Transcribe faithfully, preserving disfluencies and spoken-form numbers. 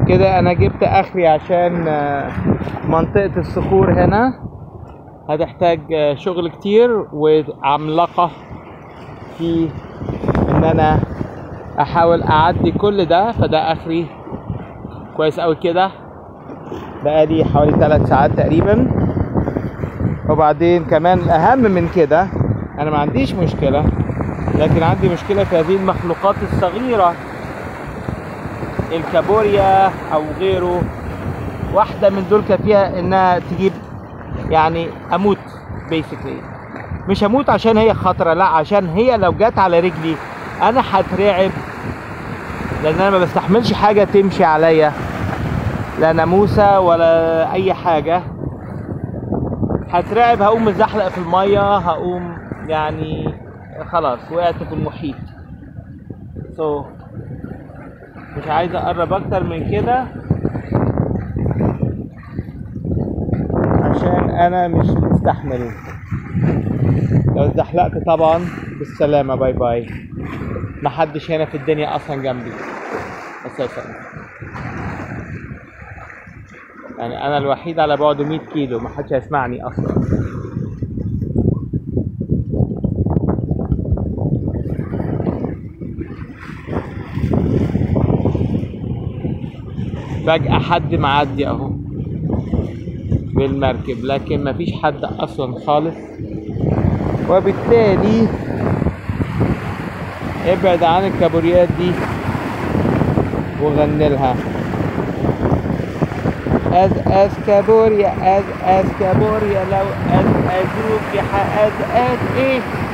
كده انا جبت اخري عشان منطقة الصخور هنا هتحتاج شغل كتير وعملاقة في ان انا احاول اعدي كل ده. فده اخري كويس اوي كده، بقالي حوالي ثلاث ساعات تقريبا. وبعدين كمان الاهم من كده انا ما عنديش مشكلة، لكن عندي مشكلة في هذه المخلوقات الصغيرة، الكابوريا او غيره. واحدة من دول كافية انها تجيب يعني اموت بيسكلي. مش هموت عشان هي خطرة، لا، عشان هي لو جت على رجلي انا هترعب، لان انا ما بستحملش حاجة تمشي عليا، لا ناموسة ولا اي حاجة. هترعب، هقوم مزحلق في المية، هقوم يعني خلاص وقعت في المحيط. so مش عايز اقرب اكتر من كده عشان انا مش مستحمل. لو اتزحلقت طبعا بالسلامة، باي باي. محدش هنا في الدنيا اصلا جنبي اساسا، يعني انا الوحيد على بعد مية كيلو، محدش هيسمعني اصلا. فجأة حد معدي اهو بالمركب، لكن مفيش حد اصلا خالص، وبالتالي ابعد عن الكابوريات دي وغني لها از از كابوريا، از از كابوريا، لو از ازوك يا از از ايه